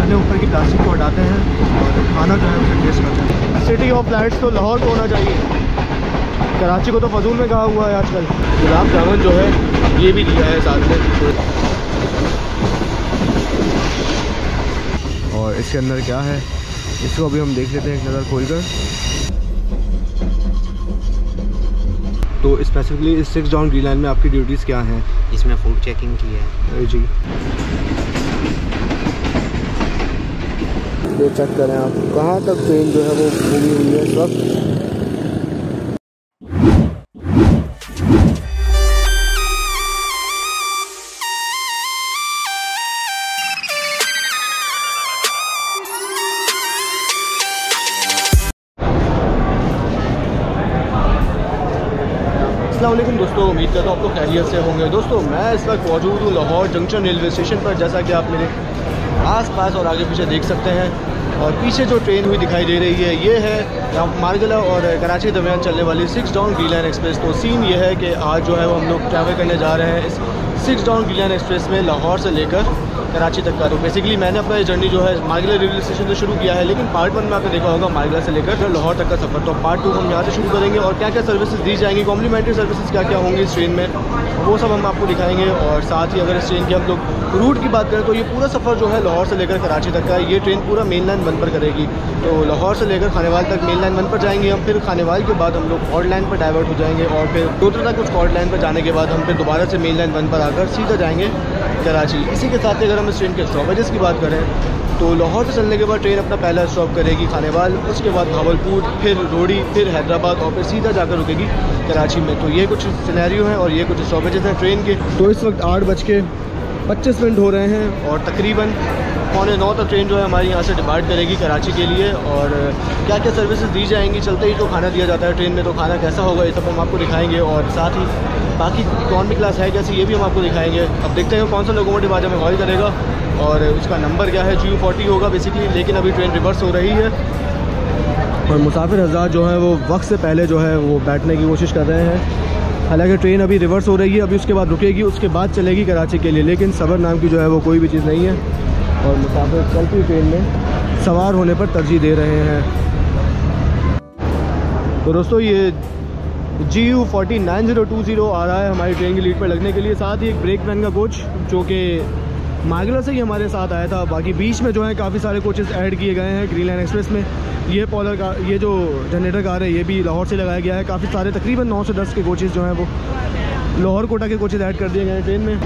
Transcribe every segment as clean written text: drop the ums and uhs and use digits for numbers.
खाने ऊपर की प्लास्टिक को हटाते हैं और खाना जो है उसे टेस्ट करते हैं। सिटी ऑफ लाइट्स तो लाहौर को होना चाहिए, कराची को तो फजूल में कहा हुआ है आजकल। गुलाब जामुन जो है ये भी दिया है साथ में, और इसके अंदर क्या है इसको अभी हम देख लेते हैं एक नज़र खोलकर। तो स्पेसिफिकली इस 6 डाउन ग्रीन लाइन में आपकी ड्यूटीज़ क्या हैं? इसमें फूड चेकिंग की है जी। ये चेक करें आप कहाँ तक ट्रेन जो है वो घूमी हुई है इस वक्त। अस्सलाम वालेकुम दोस्तों, उम्मीद करता हूँ आप लोग खैरियत से होंगे। दोस्तों मैं इस वक्त मौजूद हूँ लाहौर जंक्शन रेलवे स्टेशन पर, जैसा कि आप मेरे आस-पास और आगे पीछे देख सकते हैं। और पीछे जो ट्रेन हुई दिखाई दे रही है ये है मारगला और कराची के दरमियान चलने वाली 6 डाउन ग्रीन लाइन एक्सप्रेस। तो सीन ये है कि आज जो है वो हम लोग ट्रैवल करने जा रहे हैं इस 6 डाउन ग्रीन लाइन एक्सप्रेस में लाहौर से लेकर कराची तक का। तो बेसिकली मैंने अपना ये जर्नी जो है मारगला रेलवे स्टेशन से शुरू किया है, लेकिन पार्ट 1 में आपने देखा होगा मारगला से लेकर लाहौर तक का सफ़र। तो पार्ट 2 हम यहाँ से शुरू करेंगे और क्या क्या सर्विसेज दी जाएंगी, कॉम्प्लीमेंट्री सर्विसेज क्या क्या होंगी इस ट्रेन में, वो सब हम आपको दिखाएंगे। और साथ ही अगर इस ट्रेन की हम लोग रूट की बात करें तो ये पूरा सफ़र जो है लाहौर से लेकर कराची तक का है, ये ट्रेन पूरा मेन लाइन 1 पर करेगी। तो लाहौर से लेकर खानेवाल तक मेन लाइन 1 पर जाएंगे हम, फिर खानेवाल के बाद हम लोग कॉर्ड लाइन पर डाइवर्ट हो जाएंगे और फिर दोतरा तक कुछ कॉर्ड लाइन पर जाने के बाद हम फिर दोबारा से मेन लाइन 1 पर आकर सीधा जाएंगे कराची। इसी के साथ अगर हम इस ट्रेन के स्टॉपेजेस की बात करें तो लाहौर से चलने के बाद ट्रेन अपना पहला स्टॉप करेगी खानेवाल, उसके बाद भावलपुर, फिर रोडी, फिर हैदराबाद और फिर सीधा जाकर रुकेगी कराची में। तो ये कुछ सिनेरियो हैं और ये कुछ स्टॉपेजेस हैं ट्रेन के। तो इस वक्त 8:25 हो रहे हैं और तकरीबन 8:45 तक ट्रेन जो है हमारी यहाँ से डिपार्ट करेगी कराची के लिए। और क्या क्या सर्विसेज दी जाएंगी, चलते ही तो खाना दिया जाता है ट्रेन में, तो खाना कैसा होगा ये सब हम आपको दिखाएंगे। और साथ ही बाकी इकॉनमी क्लास है कैसी ये भी हम आपको दिखाएंगे। अब देखते हैं कौन सा लोकोमोटिव आज हमें कॉल करेगा और उसका नंबर क्या है। GU40 होगा बेसिकली, लेकिन अभी ट्रेन रिवर्स हो रही है और मुसाफिर हज़रात जो हैं वो वक्त से पहले जो है वो बैठने की कोशिश कर रहे हैं। हालांकि ट्रेन अभी रिवर्स हो रही है, अभी उसके बाद रुकेगी, उसके बाद चलेगी कराची के लिए, लेकिन सबर नाम की जो है वो कोई भी चीज़ नहीं है और मुसाफिर चलती ट्रेन में सवार होने पर तरजीह दे रहे हैं। तो दोस्तों ये GU40 9020 आ रहा है हमारी ट्रेन की लीड पर लगने के लिए। साथ ही एक ब्रेकमैन का कोच जो कि मारगला से ही हमारे साथ आया था। बाकी बीच में जो है काफ़ी सारे कोचेस ऐड किए गए हैं ग्रीन लाइन एक्सप्रेस में। ये पॉलर का ये जो जनरेटर कार है ये भी लाहौर से लगाया गया है। काफ़ी सारे तकरीबन 9 से 10 के कोचेस जो हैं वो लाहौर कोटा के कोचेस ऐड कर दिए गए हैं ट्रेन में।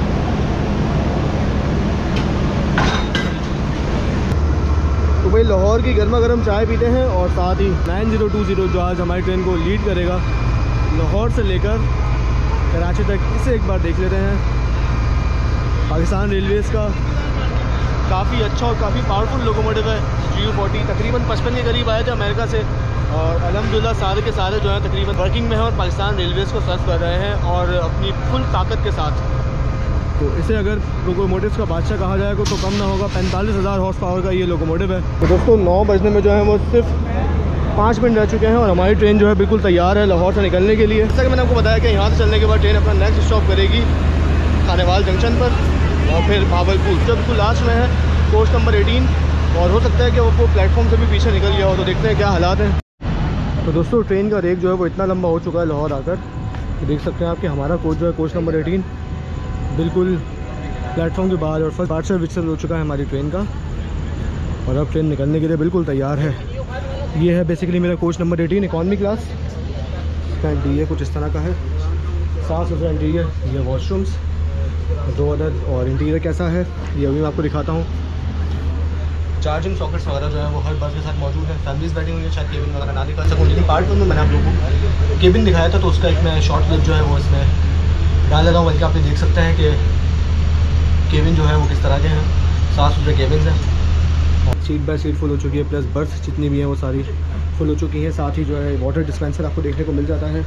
तो भाई लाहौर की गर्मा गर्म चाय पीते हैं और साथ ही 9020 जो आज हमारी ट्रेन को लीड करेगा लाहौर से लेकर कराची तक, इसे एक बार देख लेते हैं। पाकिस्तान रेलवेज़ का काफ़ी अच्छा और काफ़ी पावरफुल लोकोमोटिव है GU40। तकरीबन 55 के करीब आया था अमेरिका से और अल्हम्दुलिल्लाह सारे के सारे जो हैं तकरीबन वर्किंग में हैं और पाकिस्तान रेलवेज़ को सर्व कर रहे हैं और अपनी फुल ताकत के साथ। तो इसे अगर लोकोमोटिव का बादशाह कहा जाएगा तो कम ना होगा, 45,000 हॉर्स पावर का ये लोकोमोटिव है। तो दोस्तों 9 बजने में जो है वो सिर्फ 5 मिनट रह चुके हैं और हमारी ट्रेन जो है बिल्कुल तैयार है लाहौर से निकलने के लिए। जैसा कि मैंने आपको बताया कि यहाँ से चलने के बाद ट्रेन अपना नेक्स्ट स्टॉप करेगी खानेवाल जंक्शन पर और फिर भावलपुर, जो बिल्कुल लास्ट में है कोच नंबर 18। और हो सकता है कि वो प्लेटफॉर्म से भी पीछे निकल गया हो, तो देखते हैं क्या हालात हैं। तो दोस्तों ट्रेन का रेक जो है वो इतना लंबा हो चुका है लाहौर आकर, तो देख सकते हैं आप कि हमारा कोच जो है कोच नंबर 18 बिल्कुल प्लेटफॉर्म के बाहर और फर्स्ट पार्ट से विचल हो चुका है हमारी ट्रेन का और अब ट्रेन निकलने के लिए बिल्कुल तैयार है। ये है बेसिकली मेरा कोच नंबर 18 इकॉनमी क्लास। इसका इंटीरियर कुछ इस तरह का है, साफ सुथरा इंटीरियर, ये वॉशरूम्स 2 अदद। और इंटीरियर कैसा है ये अभी मैं आपको दिखाता हूँ। चार्जिंग सॉकेट्स वगैरह जो है वो हर बस के साथ मौजूद है। फैमिलीज बैठी हुई है, शायद केबिन वगैरह ना दिखा सकूँ, लेकिन पार्ट 1 में मैंने आप लोगों को केबिन दिखाया था तो उसका एक मैं शॉर्ट क्लिप जो है वो इसमें डाल देता हूँ। बल्कि आप देख सकते हैं कि केबिन जो है वो किस तरह के हैं, साफ़ सुथरे केबिन हैं। सीट बाय सीट फुल हो चुकी है, प्लस बर्थ जितनी भी हैं वो सारी फुल हो चुकी हैं। साथ ही जो है वाटर डिस्पेंसर आपको देखने को मिल जाता है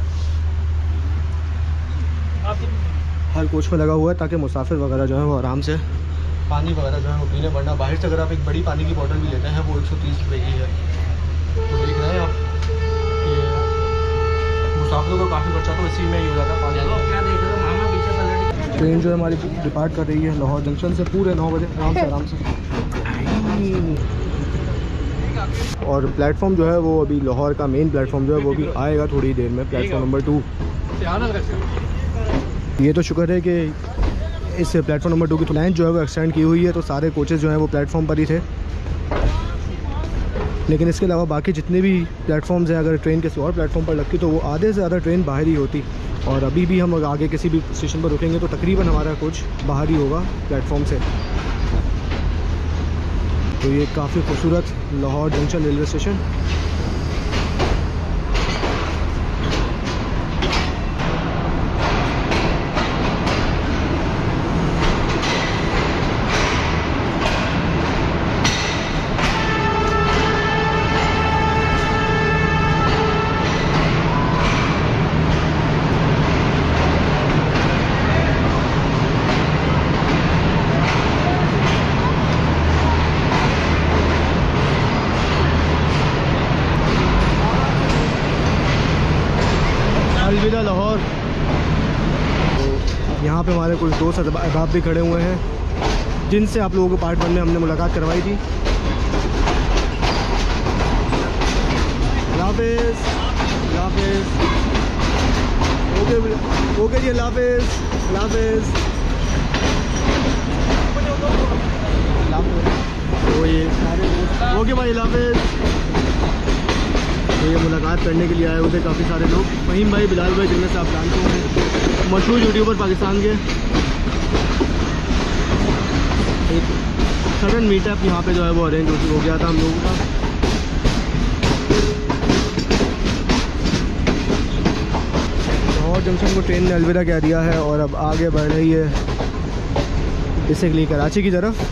हर कोच में लगा हुआ है, ताकि मुसाफिर वगैरह जो है वो आराम से पानी वगैरह जो है वो पीने। वरना बाहर से अगर आप एक बड़ी पानी की बोतल भी लेते हैं वो 130 रुपये की है। तो देख रहे हैं आप कि मुसाफिरों को काफ़ी खर्चा तो इसी में ही हो जाता है पानी। क्या देख रहे हो मामा पीछे ट्रेन जो है हमारी डिपार्ट कर रही है लाहौर जंक्शन से पूरे 9 बजे आराम से। और प्लेटफॉर्म जो है वो अभी लाहौर का मेन प्लेटफॉर्म जो है वो भी आएगा थोड़ी देर में, प्लेटफॉर्म नंबर 2। ये तो शुक्र है कि इस प्लेटफॉर्म नंबर 2 की लाइन जो है वो एक्सटेंड की हुई है, तो सारे कोचेज़ जो हैं वो प्लेटफॉर्म पर ही थे। लेकिन इसके अलावा बाकी जितने भी प्लेटफॉर्म्स हैं, अगर ट्रेन किसी और प्लेटफॉर्म पर लगती तो वो आधे से ज़्यादा ट्रेन बाहर ही होती। और अभी भी हम आगे किसी भी स्टेशन पर रुकेंगे तो तकरीबन हमारा कोच बाहर ही होगा प्लेटफॉर्म से। तो ये काफ़ी खूबसूरत लाहौर जंक्शन रेलवे स्टेशन। अलविदा लाहौर। तो यहाँ पे हमारे कुछ दोस्त अहबाब भी खड़े हुए हैं जिनसे आप लोगों को पार्ट 1 में हमने मुलाकात करवाई थी। हाफिज़, हाफिज़, ओके जी, हाफिज़, हाफिज़। तो ये सारे ओके भाई, हाफिज़। तो ये मुलाकात करने के लिए आए हुए थे काफ़ी सारे लोग। फ़हीम भाई, बिलाल भाई, जिनमें से आप जानते हैं मशहूर यूट्यूबर पाकिस्तान के। एक सडन मीटअप यहाँ पे जो है वो अरेंज हो गया था हम लोगों का। लाहौर जंक्शन को ट्रेन ने अलविदा कह दिया है और अब आगे बढ़ रही है बेसिकली कराची की तरफ।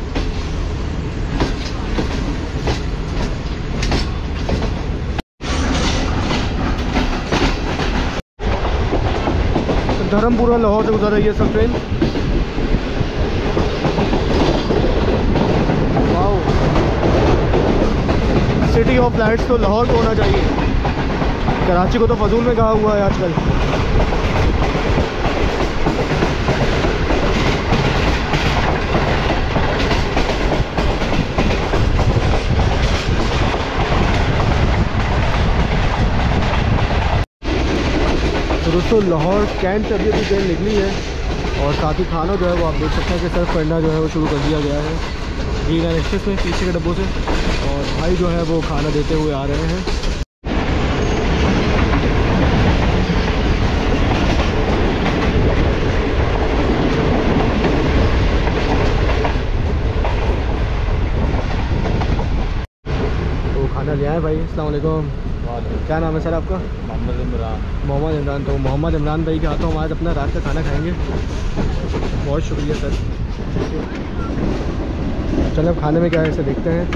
धर्मपुरा लाहौर से गुजर रही है सब train. Wow, city of lights तो लाहौर को होना चाहिए, कराची को तो फजूल में कहा हुआ है आजकल। तो दोस्तों लाहौर कैंट से अभी ट्रेन निकली है और साथ ही खाना जो है वो आप देख सकते हैं कि सर्व करना जो है वो शुरू कर दिया गया है ग्रीन लाइन एक्सप्रेस में पीछे के डब्बों से। और भाई जो है वो खाना देते हुए आ रहे हैं। तो खाना ले आए भाई। अस्सलाम वालेकुम। क्या नाम है सर आपका? मोहम्मद इमरान। मोहम्मद इमरान। तो मोहम्मद इमरान भाई के हाथों हम आज अपना रात का खाना खाएंगे। बहुत शुक्रिया सर। चलो अब खाने में क्या है इसे देखते हैं।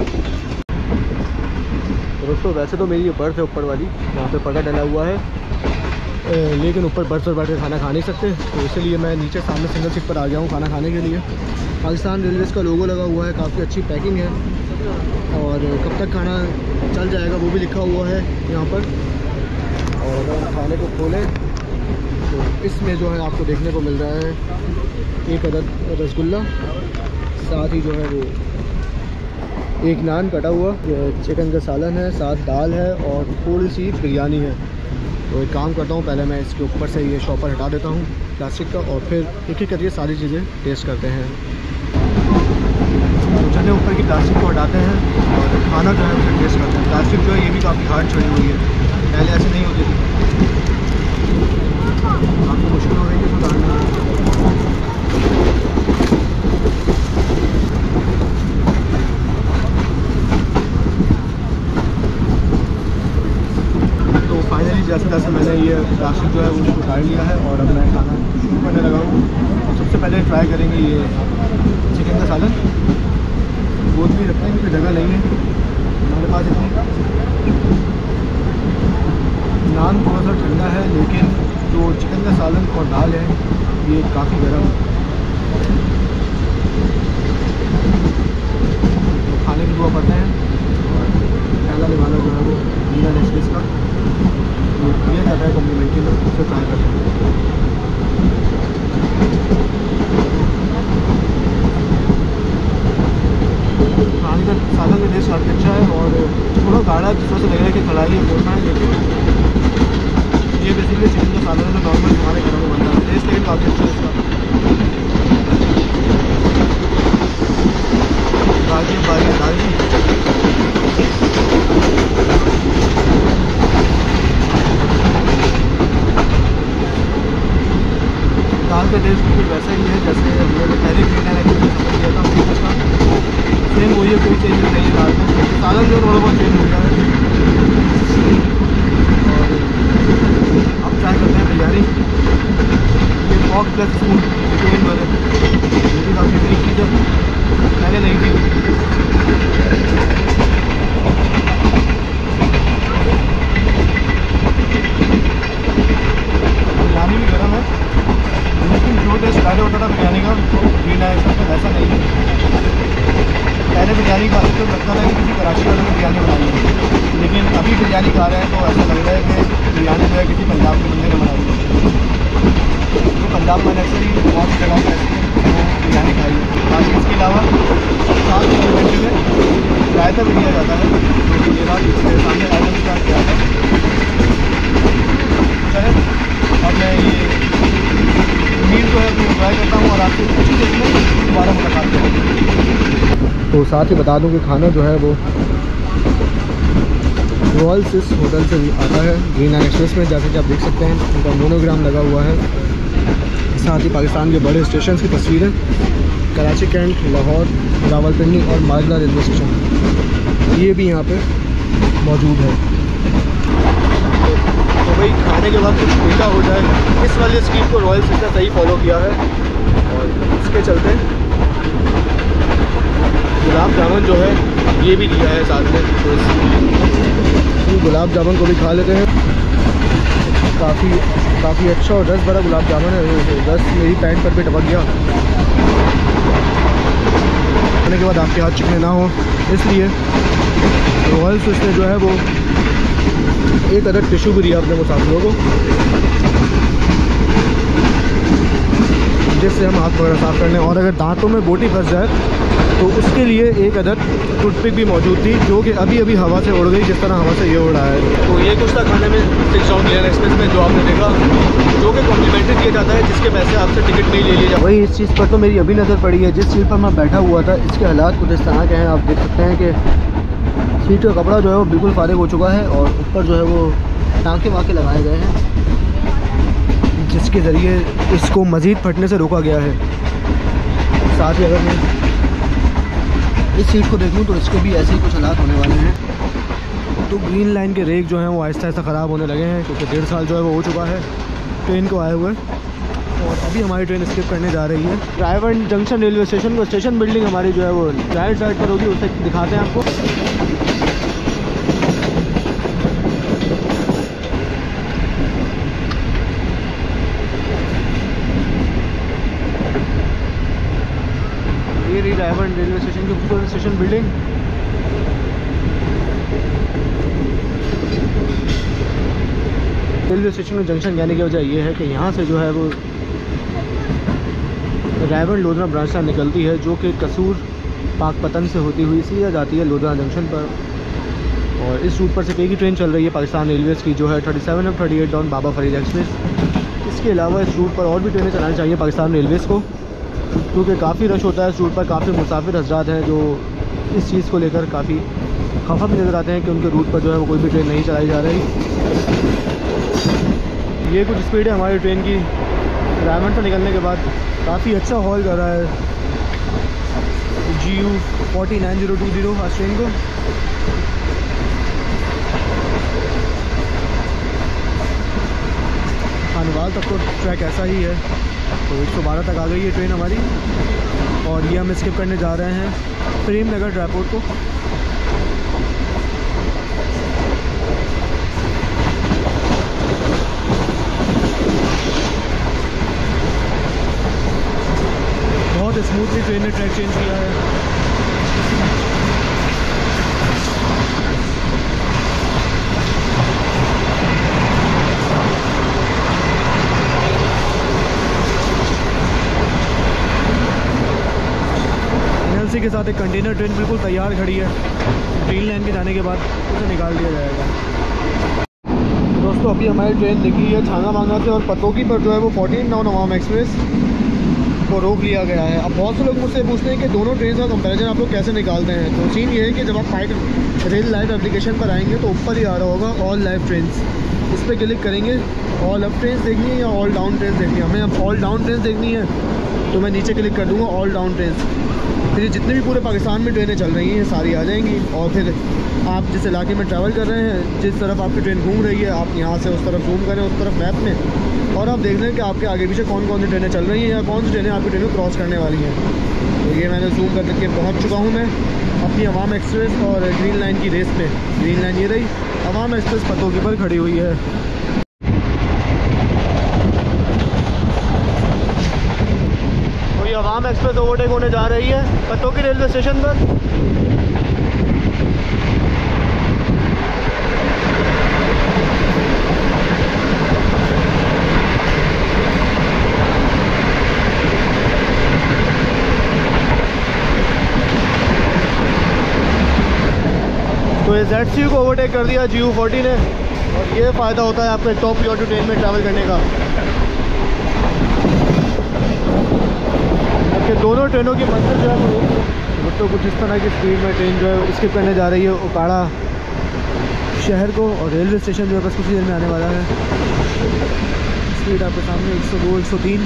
दोस्तों वैसे तो मेरी ये बर्थ है ऊपर वाली, यहाँ पे पर्दा डला हुआ है, लेकिन ऊपर बर्थ पर बैठ के खाना खा नहीं सकते, तो इसलिए मैं नीचे सामने सिंगल सीट पर आ गया हूँ खाना खाने के लिए। पाकिस्तान रेलवेज़ का लोगो लगा हुआ है, काफ़ी अच्छी पैकिंग है और कब तक खाना चल जाएगा वो भी लिखा हुआ है यहाँ पर। और अगर हम खाने को खोलें तो इसमें जो है आपको देखने को मिल रहा है एक अदद रसगुल्ला, साथ ही जो है वो एक नान कटा हुआ, चिकन का सालन है, साथ दाल है और थोड़ी सी बिरयानी है। तो एक काम करता हूँ, पहले मैं इसके ऊपर से ये शॉपर हटा देता हूँ प्लास्टिक का और फिर एक एक करके सारी चीज़ें टेस्ट करते हैं। तो चलिए ऊपर की प्लास्टिक को हटाते हैं और खाना जो है उसे टेस्ट करते हैं। प्लास्टिक जो है ये भी काफ़ी हार्ड चढ़ी हुई है, पहले ऐसे नहीं होती थी, काफ़ी मुश्किल हो रही है सुधारना। तो फाइनली जैसे जैसे मैंने ये प्लास्टिक जो है वो उतार लिया है और अब मैं खाना शुरू करने लगा हूँ। तो सबसे पहले ट्राई करेंगे ये चिकन का सालन। बोतल भी रखने की कोई जगह नहीं है हमारे पास इतनी। नान थोड़ा सा ठंडा है लेकिन जो चिकन का सालन और दाल है ये काफ़ी गर्म है। तो खाने की दुआ करते हैं और पहला निवाला जो है वो ग्रीन एक्सप्रेस का तो दिया जाता है कॉम्प्लीमेंट्री में, उससे ट्राई करते हैं। खाने का सालन का टेस्ट काफ़ी अच्छा है और थोड़ा गाढ़ा है, जिस वजह से लग रहा है कि कढ़ाई है बोलना है, लेकिन ये बेसिकली चिकन का सालन है जो नॉर्मल हमारे घरों में बनता है। टेस्ट लेकिन काफ़ी अच्छा है इसका। दाल का टेस्ट बिल्कुल वैसा ही है जैसे हमने पहले ग्रीन एंड एक्सप्रेस में किया था उसका सेम वही है, कोई चेंज नहीं है दाल में। सालन जो थोड़ा बहुत चेंज हो गया है। और अब ट्राई करते हैं बिरयानी। ये पॉक प्लस स्पून चिकन वाले, ये भी काफ़ी नई चीज़ है, पहले नहीं थी। बिरयानी भी गर्म है, लेकिन जो टेस्ट पहले होता था बिरयानी का ग्रीन राइस में वैसा नहीं है। पहले बिरयानी खाते तो लगता था कि किसी कराची वाले ने बिरयानी बनाई है, लेकिन अभी बिरयानी खा रहे हैं तो ऐसा लग रहा है कि बिरयानी जो है किसी पंजाब के बंदे ने बनाई है। तो पंजाब में अक्सर ही बहुत सी जगह ऐसी है जो बिरयानी खाई है। बाकी इसके अलावा साथ में रायता भी दिया जाता है, जो ये बात इसके सामने आइटम स्टार्ट किया था। चले अब मैं ये मील जो है वो ट्राई करता हूँ और आपसे कुछ ही देर में दोबारा मुलाकात करूँगा। तो साथ ही बता दूं कि खाना जो है वो रॉयल स्विस होटल से आता है, ग्रीन एंड एक्सप्रेस में, जैसे कि आप देख सकते हैं उनका मोनोग्राम लगा हुआ है। साथ ही पाकिस्तान के बड़े स्टेशन की तस्वीरें, कराची कैंट, लाहौर, रावलपिंडी और माजला रेलवे स्टेशन ये भी यहाँ पे मौजूद है। तो भाई खाने के बाद कुछ उल्टा हो जाए, इस वाले स्कीम को रॉयल स्विस ने सही फॉलो किया है और इसके चलते गुलाब जामुन जो है ये भी दिया है साथ में, तो गुलाब जामुन को भी खा लेते हैं। काफ़ी अच्छा और रस भरा गुलाब जामुन है, रस मेरी पैंट पर भी टपक गया। खाने के बाद आपके हाथ चिकने ना हो, इसलिए रॉयल स्विस ने जो है वो एक अदर टिश्यू भी दिया अपने मुसाफिरों को, जिससे हम हाथ वगैरह साफ़ करने, और अगर दांतों में बोटी फंस जाए तो उसके लिए एक अदर टूथपिक भी मौजूद थी, जो कि अभी हवा से उड़ गई, जिस तरह हवा से ये उड़ा है। तो ये कुछ था खाने में 6 राउंड ग्रीन एक्सप्रेस में जो आपने देखा, जो कि कॉम्प्लीमेंट्री दिया जाता है, जिसके पैसे आपसे टिकट में ही ले लिए जाते। वही इस चीज़ पर तो मेरी अभी नज़र पड़ी है, जिस सीट पर मैं बैठा हुआ था इसके हालात कुछ इस तरह के हैं। आप देख सकते हैं कि सीट का कपड़ा जो है वो बिल्कुल फारिग हो चुका है और ऊपर जो है वो टाँके वाके लगाए गए हैं, जिसके ज़रिए इसको मज़ीद फटने से रोका गया है। साथ ही अगर मैं इस सीट को देखूं तो इसके भी ऐसे ही कुछ हालात होने वाले हैं। तो ग्रीन लाइन के रेक जो हैं वो आहिस्ता आहिस्ता ख़राब होने लगे हैं, क्योंकि 1.5 साल जो है वो हो चुका है ट्रेन को आए हुए, और अभी हमारी ट्रेन स्किप करने जा रही है। ड्राइवर जंक्शन रेलवे स्टेशन को, स्टेशन बिल्डिंग हमारी जो है वो राइट साइड पर होगी, उसे दिखाते हैं आपको। ये रही ड्राइवर रेलवे स्टेशन की खूबसूरत स्टेशन बिल्डिंग। रेलवे स्टेशन में जंक्शन जाने की वजह ये है कि यहाँ से जो है वो रायवन लोधरा ब्रांच लाइन निकलती है, जो कि कसूर पाकपतन से होती हुई सीधा जाती है लोधरा जंक्शन पर। और इस रूट पर सिर्फ एक ही ट्रेन चल रही है पाकिस्तान रेलवेज़ की, जो है 37 और 38 डाउन बाबा फरीद एक्सप्रेस। इसके अलावा इस रूट पर और भी ट्रेनें चलानी चाहिए पाकिस्तान रेलवेज़ को, क्योंकि काफ़ी रश होता है इस रूट पर। काफ़ी मुसाफिर हज़रात हैं जो इस चीज़ को लेकर काफ़ी खफा भी नज़र आते हैं कि उनके रूट पर जो है वो कोई भी ट्रेन नहीं चलाई जा रही। ये कुछ स्पीड है हमारी ट्रेन की। रायमंड से निकलने के बाद काफ़ी अच्छा हॉल कर रहा है GU 49020 आज ट्रेन को। खानवाल तक तो ट्रैक ऐसा ही है, तो 112 तक आ गई है ट्रेन हमारी, और ये हम स्किप करने जा रहे हैं प्रेम नगर ड्राईपोर्ट को। बहुत स्मूथली ट्रेन ने ट्रैक चेंज किया है। के साथ एक कंटेनर ट्रेन बिल्कुल तैयार खड़ी है। ग्रीन लाइन के जाने के बाद उसे निकाल दिया जाएगा। दोस्तों अभी हमारी ट्रेन निकली है छांगा मांगा से, और पतोगी पर जो है वो 14 नौ नवाम एक्सप्रेस को रोक लिया गया है। अब बहुत से लोग मुझसे पूछते हैं कि दोनों ट्रेन का कंपैरिजन आप लोग कैसे निकालते हैं। तो सीन ये है कि जब आप फाइट रेल लाइव एप्लीकेशन पर आएंगे तो ऊपर ही आ रहा होगा ऑल लाइव ट्रेन्स, उस पर क्लिक करेंगे। ऑल अप ट्रेन देखनी है या ऑल डाउन ट्रेन देखनी है? हमें अब ऑल डाउन ट्रेन देखनी है तो मैं नीचे क्लिक कर दूँगा ऑल डाउन ट्रेन। फिर जितने भी पूरे पाकिस्तान में ट्रेनें चल रही हैं सारी आ जाएंगी, और फिर आप जिस इलाके में ट्रैवल कर रहे हैं, जिस तरफ आपकी ट्रेन घूम रही है, आप यहाँ से उस तरफ जूम करें उस तरफ मैप में, और आप देख लें कि आपके आगे पीछे कौन कौन सी ट्रेनें चल रही हैं या कौन सी ट्रेनें आपकी ट्रेन को क्रॉस करने वाली हैं। तो ये मैंने जूम कर के पहुँच चुका हूँ मैं अपनी अवाम एक्सप्रेस और ग्रीन लाइन की रेस में। ग्रीन लाइन ये रही, अवाम एक्सप्रेस पतोगी पर खड़ी हुई है। तो ये अवाम एक्सप्रेस ओवरटेक होने जा रही है पतोगी रेलवे स्टेशन पर। तो ये ZCU को ओवरटेक कर दिया GU40 ने, और ये फ़ायदा होता है आपके टॉप प्रायोरिटी ट्रेन में ट्रैवल करने का। जबकि दोनों ट्रेनों की मंजिल जो है वो तो कुछ इस तरह की स्पीड में ट्रेन जो है स्किप करने जा रही है उकाड़ा शहर को, और रेलवे स्टेशन जो है बस कुछ देर में आने वाला है। स्पीड आपके सामने 102 103।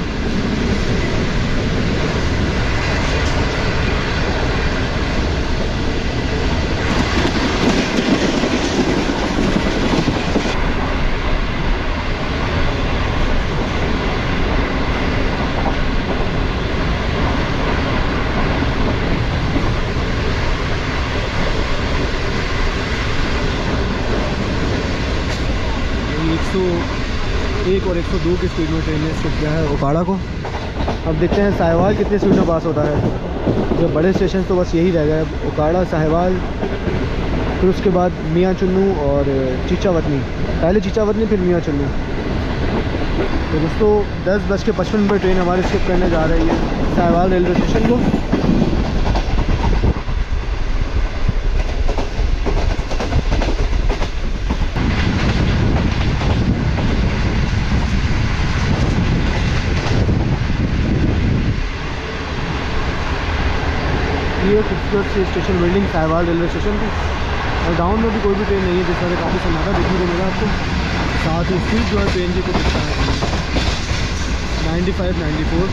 और 102 की स्पीड में ट्रेन ने स्किप किया है उकाड़ा को। अब देखते हैं साहिवाल कितनी स्पीड में पास होता है। जो बड़े स्टेशन तो बस यही रह गए, उकाड़ा, साहिवाल, फिर उसके बाद मियाँ चुन्नू और चीचावतनी। पहले चीचावतनी फिर मियाँ चुन्नू। तो दोस्तों 10:55 पर ट्रेन हमारी स्किप करने जा रही है साहिवाल रेलवे स्टेशन को। ये खूबसूरत सी station building Sahiwal railway station की, और डाउन में भी कोई भी ट्रेन नहीं है, जिस तरह काफ़ी सन्नाटा देखने को मिला आपको। साथ ही स्पीड जो है ट्रेन की कुछ इतना है 95 94।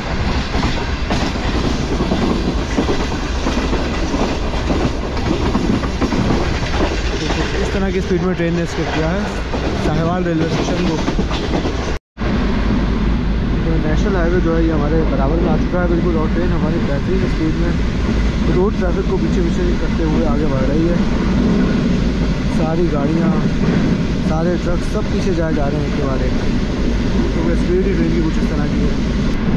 इस तरह की स्पीड में ट्रेन ने स्किप किया है साहिवाल रेलवे स्टेशन को। तो नेशनल हाईवे जो है ये हमारे बराबर में आ चुका है बिल्कुल, और ट्रेन हमारी बेहतरीन स्पीड में रोड ट्रैफिक को पीछे करते हुए आगे बढ़ रही है। सारी गाड़ियाँ, सारे ट्रक सब पीछे जा रहे हैं एक के बाद एक, क्योंकि स्पीड ही ट्रेन की कुछ इस तरह की है।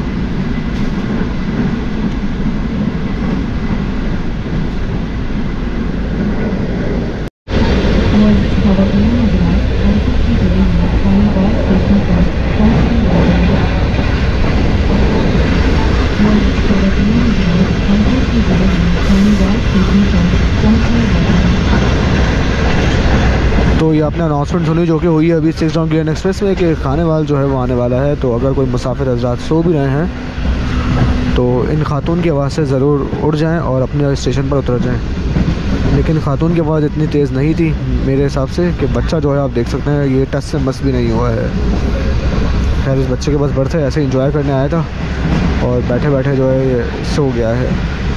तो ये आपने अनाउंसमेंट सुनी जो कि हुई है अभी 6 डाउन ग्रीन एक्सप्रेस में कि खानेवाल जो है वो आने वाला है। तो अगर कोई मुसाफिर हज़रात सो भी रहे हैं तो इन खातून की आवाज़ से ज़रूर उठ जाएं और अपने स्टेशन पर उतर जाएं। लेकिन खातून की आवाज़ इतनी तेज़ नहीं थी मेरे हिसाब से कि बच्चा जो है आप देख सकते हैं ये टच से मस भी नहीं हुआ है। खैर इस बच्चे के बस बर्थ है, ऐसे इंजॉय करने आया था और बैठे बैठे जो है ये सो गया है।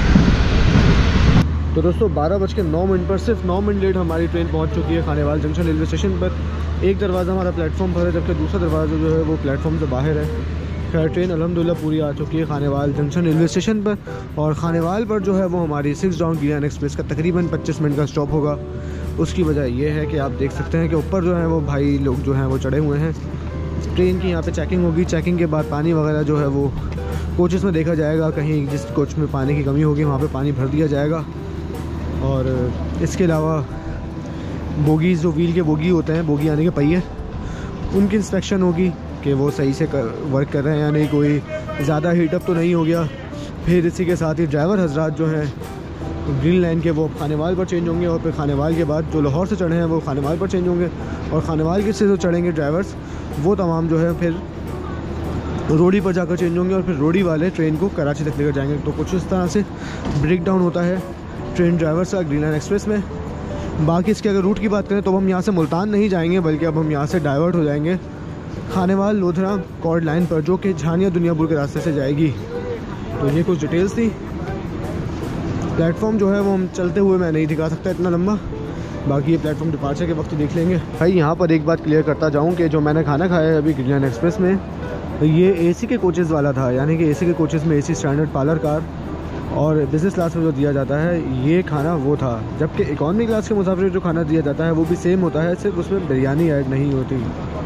तो दोस्तों 12:09 पर सिर्फ 9 मिनट लेट हमारी ट्रेन पहुंच चुकी है खानेवाल जंक्शन रेलवे स्टेशन पर। एक दरवाज़ा हमारा प्लेटफॉर्म पर है, जबकि दूसरा दरवाज़ा जो है वो प्लेटफॉर्म से बाहर है। खैर ट्रेन अल्हम्दुलिल्लाह पूरी आ चुकी है खानेवाल जंक्शन रेलवे स्टेशन पर, और खानेवाल पर जो है वो हमारी 6 डाउन ग्रीन एक्सप्रेस का तकरीबन 25 मिनट का स्टॉप होगा। उसकी वजह यह है कि आप देख सकते हैं कि ऊपर जो है वो भाई लोग जो हैं वो चढ़े हुए हैं। ट्रेन की यहाँ पे चेकिंग होगी, चेकिंग के बाद पानी वगैरह जो है वो कोचेस में देखा जाएगा, कहीं जिस कोच में पानी की कमी होगी वहाँ पे पानी भर दिया जाएगा। और इसके अलावा बोगीज़ जो व्हील के बोगी होते हैं, बोगी आने के पहिए, उनकी इंस्पेक्शन होगी कि वो सही से वर्क कर रहे हैं या नहीं, कोई ज़्यादा हीटअप तो नहीं हो गया। फिर इसी के साथ ही ड्राइवर हजरात जो हैं ग्रीन लाइन के वो खानेवाल पर चेंज होंगे, और फिर खानेवाल के बाद जो लाहौर से चढ़े हैं वो खानेवाल पर चेंज होंगे, और खानेवाल के से जो चढ़ेंगे ड्राइवर्स वो तमाम जो है फिर रोडी पर जाकर चेंज होंगे, और फिर रोडी वाले ट्रेन को कराची तक लेकर जाएंगे। तो कुछ इस तरह से ब्रेक डाउन होता है ट्रेन ड्राइवर्स का ग्रीन लाइन एक्सप्रेस में। बाकी इसके अगर रूट की बात करें तो हम यहाँ से मुल्तान नहीं जाएंगे, बल्कि अब हम यहाँ से डाइवर्ट हो जाएंगे खानेवाल लोधरा कॉर्ड लाइन पर, जो कि झानिया दुनियापुर के रास्ते से जाएगी। तो ये कुछ डिटेल्स थी। प्लेटफॉर्म जो है वो हम चलते हुए मैं नहीं दिखा सकता इतना लंबा, बाकी ये प्लेटफॉर्म डिपार्चर के वक्त देख लेंगे। भाई यहाँ पर एक बात क्लियर करता जाऊँ कि जो मैंने खाना खाया है अभी ग्रीन लाइन एक्सप्रेस में, तो ये एसी के कोचेज़ वाला था, यानी कि एसी के कोचेज़ में एसी स्टैंडर्ड पार्लर कार और बिज़नेस क्लास में जो दिया जाता है ये खाना वो था। जबकि इकॉनमी क्लास के मुसाफिर जो खाना दिया जाता है वो भी सेम होता है, सिर्फ उसमें बिरयानी ऐड नहीं होती।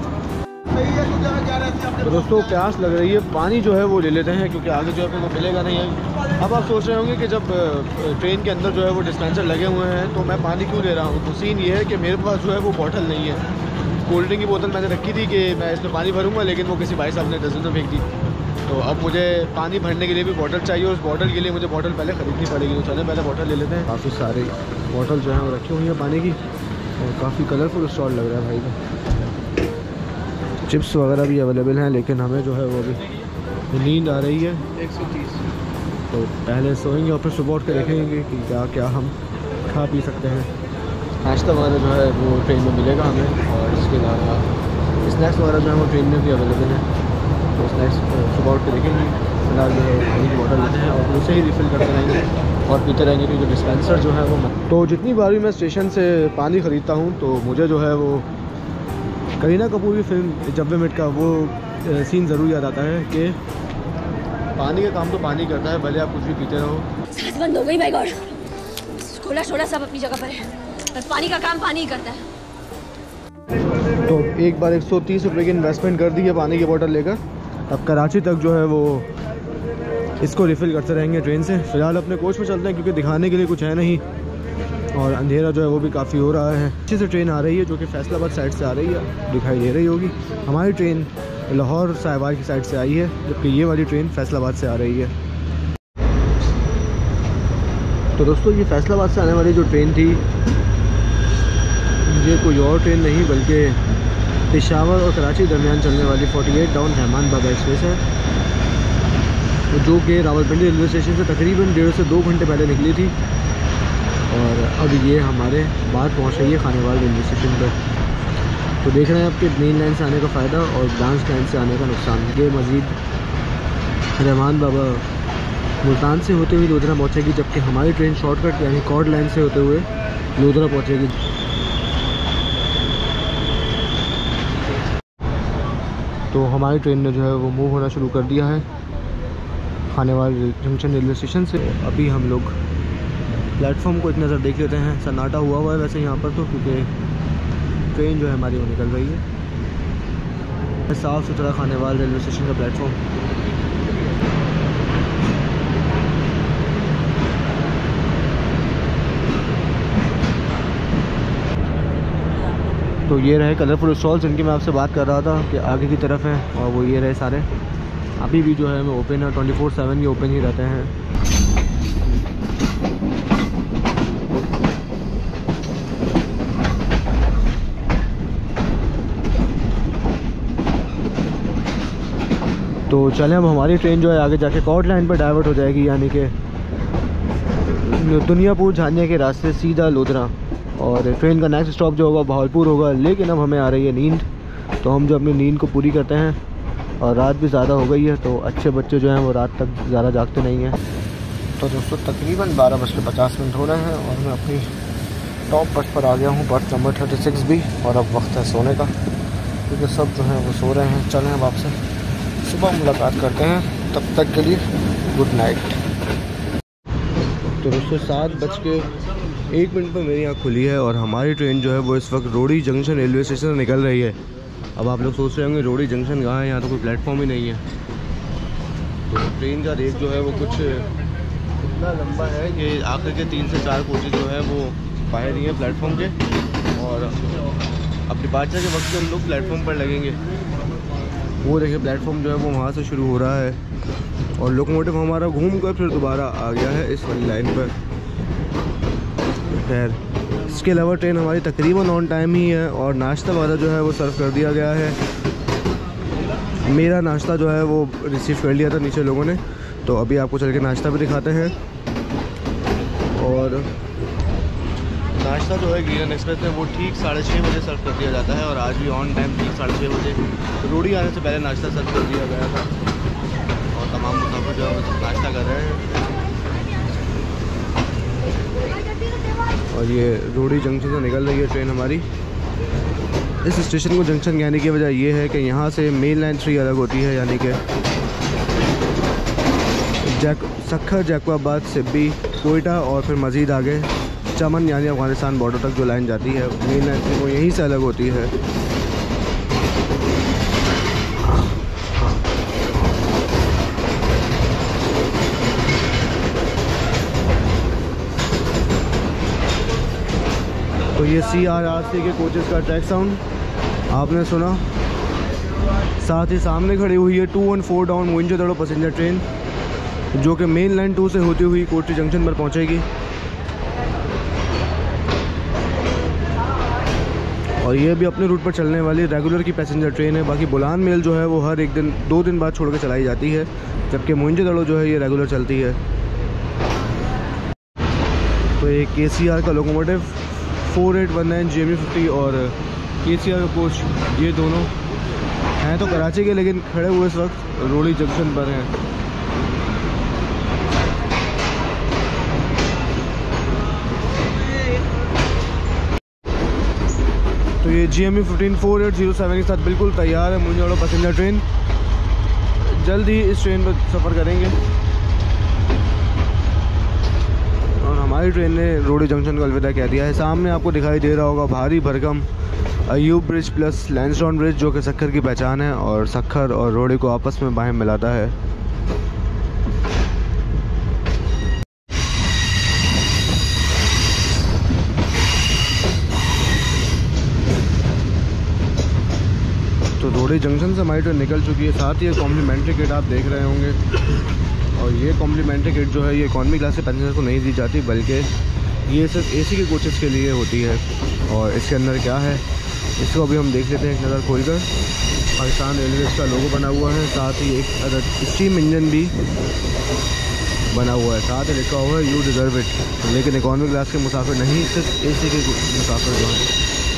तो दोस्तों प्यास लग रही है, पानी जो है वो ले लेते हैं क्योंकि आगे जो है वो मिलेगा नहीं है। अब आप सोच रहे होंगे कि जब ट्रेन के अंदर जो है वो डिस्पेंसर लगे हुए हैं तो मैं पानी क्यों ले रहा हूँ। तो सीन ये है कि मेरे पास जो है वो बॉटल नहीं है। कोल्ड ड्रिंक की बोतल मैंने रखी थी कि मैं इसमें पानी भरूँगा, लेकिन वो किसी भाई साहब ने डस्टबिन में फेंक दी। तो अब मुझे पानी भरने के लिए भी बॉटल चाहिए, और उस बॉटल के लिए मुझे बॉटल पहले ख़रीदनी पड़ेगी। तो चले पहले बॉटल ले लेते हैं। काफ़ी सारे बॉटल जो हैं वो रखी हुई हैं पानी की, और काफ़ी कलरफुल स्टॉल लग रहा है भाई का। चिप्स वगैरह भी अवेलेबल हैं, लेकिन हमें जो है वो अभी नींद आ रही है 130। तो पहले सोएंगे और फिर सुबह उठ कर देखेंगे कि क्या क्या हम खा पी सकते हैं। नाश्ता वगैरह जो है वो ट्रेन में मिलेगा हमें, और इसके अलावा स्नैक्स वगैरह जो है वो ट्रेन में भी अवेलेबल है। तो स्नैक्स सुबह उठ कर देखेंगे। फिलहाल जो है पानी की बोतल लेते हैं और उसे ही रिफ़िल करते रहेंगे और पीते रहेंगे, क्योंकि डिस्पेंसर जो है वो। तो जितनी बार भी मैं स्टेशन से पानी ख़रीदता हूँ तो मुझे जो है वो करीना कपूर की फिल्म जब वे मिट का वो सीन ज़रूर याद आता है कि पानी का काम तो पानी करता है, भले आप कुछ भी पीते रहो। सांस बंद हो गई भाई गॉड, खोला छोड़ा सब अपनी जगह पर है, पर पानी का काम पानी ही करता है। तो एक बार 130 रुपये की इन्वेस्टमेंट कर दी है पानी की बोतल लेकर। अब कराची तक जो है वो इसको रिफ़िल करते रहेंगे ट्रेन से। फ़िलहाल अपने कोच में चलते हैं क्योंकि दिखाने के लिए कुछ है नहीं, और अंधेरा जो है वो भी काफ़ी हो रहा है। अच्छे से ट्रेन आ रही है जो कि फैसलाबाद साइड से आ रही है, दिखाई दे रही होगी। हमारी ट्रेन लाहौर साहिवाल की साइड से आई है, जबकि ये वाली ट्रेन फैसलाबाद से आ रही है। तो दोस्तों ये फैसलाबाद से आने वाली जो ट्रेन थी ये कोई और ट्रेन नहीं बल्कि पेशावर और कराची दरमियान चलने वाली 48 डाउन रहमान बाबा एक्सप्रेस है, जो कि रावलपिंडी रेलवे स्टेशन से तकरीबन 1.5 से 2 घंटे पहले निकली थी, और अब ये हमारे बाद पहुंच रही है खानेवाल रेलवे स्टेशन पर। तो देख रहे हैं आपके मेन लाइन से आने का फ़ायदा और ब्रांच लाइन से आने का नुकसान। ये मज़ीद रहमान बाबा मुल्तान से होते हुए लोधरा पहुँचेगी, जबकि हमारी ट्रेन शॉर्टकट यानी कॉर्ड लाइन से होते हुए लोधरा पहुँचेगी। तो हमारी ट्रेन ने जो है वो मूव होना शुरू कर दिया है खानेवाल जंक्शन रेलवे स्टेशन से। अभी हम लोग प्लेटफॉर्म को एक नज़र देख लेते हैं। सन्नाटा हुआ है वैसे यहाँ पर तो, क्योंकि ट्रेन जो है हमारी वो निकल रही है। साफ़ सुथरा खानेवाल रेलवे स्टेशन का प्लेटफॉर्म। तो ये रहे कलरफुल स्टॉल्स जिनकी मैं आपसे बात कर रहा था कि आगे की तरफ हैं, और वो ये रहे सारे। अभी भी जो है वो ओपन है, 24/7 ये ओपन ही रहते हैं। तो चलें, अब हमारी ट्रेन जो है आगे जाके कॉर्ड लाइन पर डाइवर्ट हो जाएगी, यानी कि दुनियापुर झानिया के रास्ते सीधा लोधरा, और ट्रेन का नेक्स्ट स्टॉप जो होगा भावलपुर होगा। लेकिन अब हमें आ रही है नींद, तो हम जो अपनी नींद को पूरी करते हैं, और रात भी ज़्यादा हो गई है तो अच्छे बच्चे जो हैं वो रात तक ज़्यादा जागते नहीं हैं। तो दोस्तों तकरीबन 12:50 हो रहे हैं और मैं अपनी टॉप बर्थ पर आ गया हूँ, बर्थ नंबर 36 भी। और अब वक्त है सोने का, क्योंकि सब जो हैं वो सो रहे हैं। चलें अब आपसे सुबह मुलाकात करते हैं, तब तक के लिए गुड नाइट। तो दोस्तों 7:01 पर मेरी आँख खुली है और हमारी ट्रेन जो है वो इस वक्त रोडी जंक्शन रेलवे स्टेशन से निकल रही है। अब आप लोग सोच रहे होंगे रोडी जंक्शन कहाँ है, यहाँ तो कोई प्लेटफॉर्म ही नहीं है। तो ट्रेन का रेट जो है वो कुछ इतना लंबा है कि आखिर के 3 से 4 कोचेज जो है वो बाहर नहीं है प्लेटफॉर्म के, और अब डिपार्चर के वक्त हम लोग प्लेटफॉर्म पर लगेंगे। वो देखिए प्लेटफॉर्म जो है वो वहाँ से शुरू हो रहा है, और लोकोमोटिव हमारा घूम कर फिर दोबारा आ गया है इस वाली लाइन पर। खैर इसके अलावा ट्रेन हमारी तकरीबन ऑन टाइम ही है और नाश्ता वगैरह जो है वो सर्व कर दिया गया है। मेरा नाश्ता जो है वो रिसीव कर लिया था नीचे लोगों ने, तो अभी आपको चल के नाश्ता भी दिखाते हैं। और नाश्ता जो है गिरन एक्सप्रेस में वो ठीक 6:30 बजे सर्व कर दिया जाता है और आज भी ऑन टाइम ठीक 6:30 बजे रोडी आने से पहले नाश्ता सर्व कर दिया गया था और तमाम मुसाफिर जो है नाश्ता कर रहे हैं। और ये रोडी जंक्शन से निकल रही है ट्रेन हमारी। इस स्टेशन को जंक्शन कहने की वजह ये है कि यहाँ से मेन लाइन 3 अलग होती है, यानी कि सक्खर, जैकोबाबाद, सिब्बी, कोयटा और फिर मज़ीद आगे चमन यानी अफ़गानिस्तान बॉर्डर तक जो लाइन जाती है मेन लाइन से वो यहीं से अलग होती है। तो ये CRRC के कोचेस का ट्रैक साउंड आपने सुना। साथ ही सामने खड़ी हुई है 214 डाउन मोइंजोदड़ो पैसेंजर ट्रेन जो कि मेन लाइन 2 से होती हुई कोटी जंक्शन पर पहुंचेगी। और ये भी अपने रूट पर चलने वाली रेगुलर की पैसेंजर ट्रेन है। बाकी बुलान मेल जो है वो हर एक दिन 2 दिन बाद छोड़ के चलाई जाती है, जबकि मोइंजोदड़ो जो है ये रेगुलर चलती है। तो ये KCR का लोकोमोटिव 4819 GME 50 और KCR का कोच ये दोनों हैं तो कराची के, लेकिन खड़े हुए इस वक्त रोडी जंक्शन पर हैं। तो ये GME 15 4807 के साथ बिल्कुल तैयार है मोइंजोदड़ो पैसेंजर ट्रेन। जल्द ही इस ट्रेन पर सफ़र करेंगे और हमारी ट्रेन ने रोडी जंक्शन को अलविदा कह दिया है। सामने आपको दिखाई दे रहा होगा भारी भरकम Ayub bridge plus Lansdowne bridge जो कि सक्खर की पहचान है और सक्खर और रोडी को आपस में बाहें मिलाता है। तो रोडी जंक्शन से हमारी ट्रेन निकल चुकी है। साथ ही कॉम्प्लीमेंट्री किट आप देख रहे होंगे और ये कॉम्प्लीमेंट्री किट जो है ये इकॉनमी क्लास के पैसेंजर को नहीं दी जाती, बल्कि ये सिर्फ AC के कोचेस के लिए होती है। और इसके अंदर क्या है इसको अभी हम देख लेते हैं एक नज़र खोलकर। पाकिस्तान रेलवेज़ का लोगो बना हुआ है, साथ ही एक अदर स्टीम इंजन भी बना हुआ है, साथ ही लिखा हुआ है यू डिज़र्व इट। लेकिन इकॉनमी क्लास के मुसाफिर नहीं, सिर्फ AC के मुसाफिर जो हैं।